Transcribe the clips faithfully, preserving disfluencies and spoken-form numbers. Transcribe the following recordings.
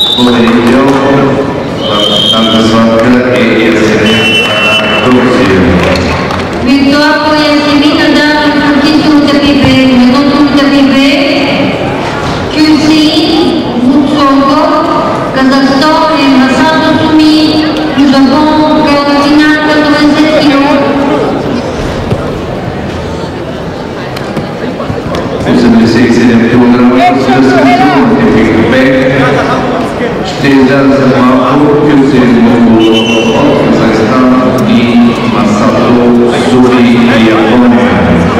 pomeriggio, tanta sorte e essere a Russia. Victoire féminine d'un petit tour de pivet, le grand tour de pivet, Q C, Boutsovo, Kazakhstan et Massato Soumi. Nous avons fait la finale quatre-vingt-sept kilos. Vous avez sélectionné pour le moment sur le solution et puis Québec. Stesa Marco, Q C Mongo, Kazakhstan et Massato Soumi et Japonia.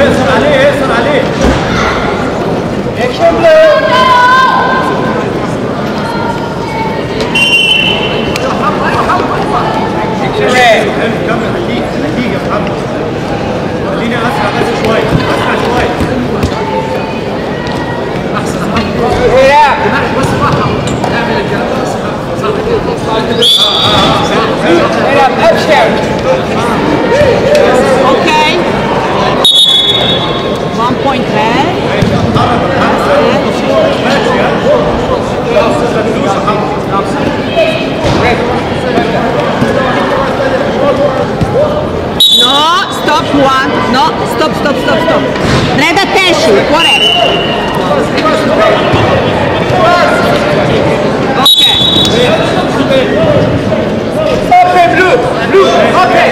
Okay. one point three. No, stop one. No, stop, stop, stop, stop. Red attention, correct. Okay. Okay, blue, blue, okay.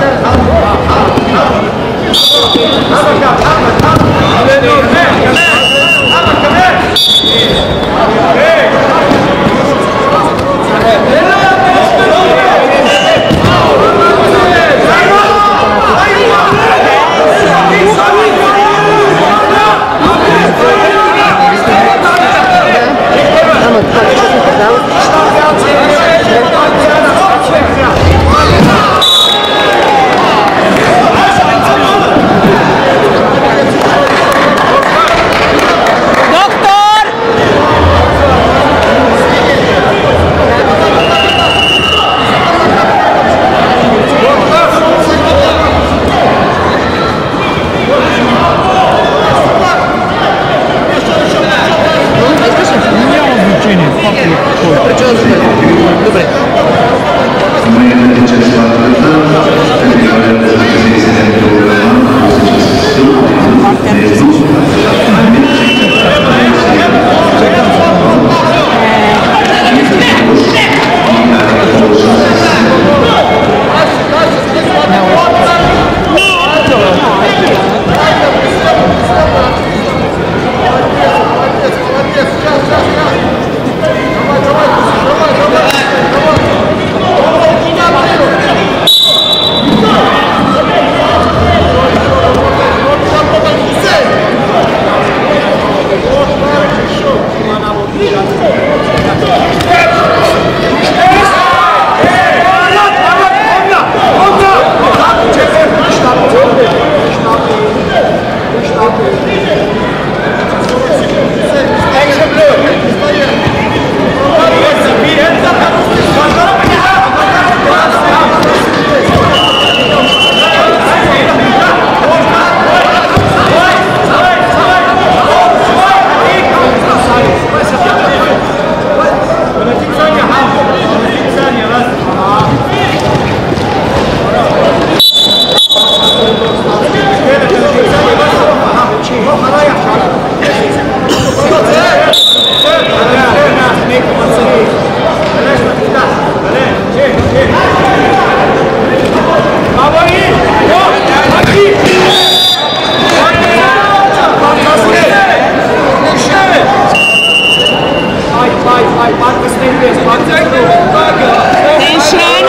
Attention,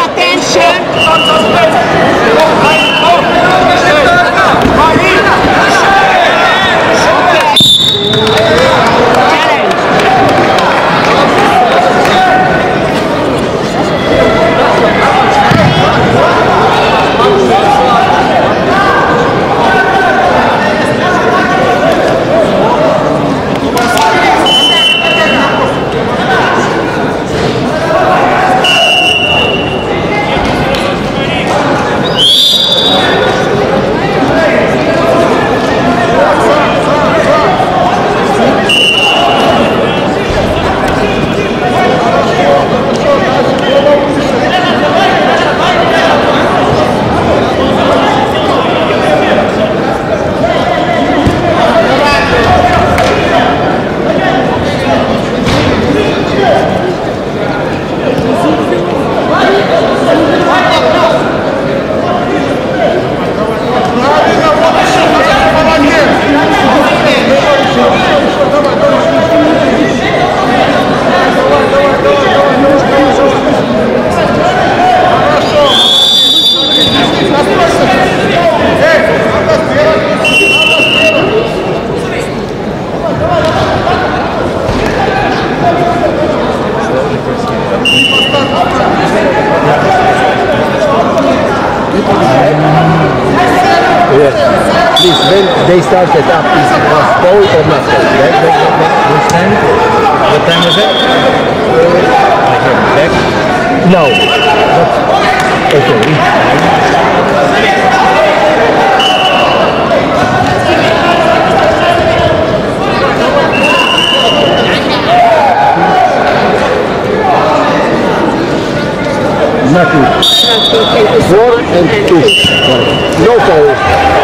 attention. Yes. Please, when they started up, is it was pole or not pole? Back, back, back, back. Which time? What time was it? Uh, I have back. No. But, okay. Nothing. Four and two. No pole.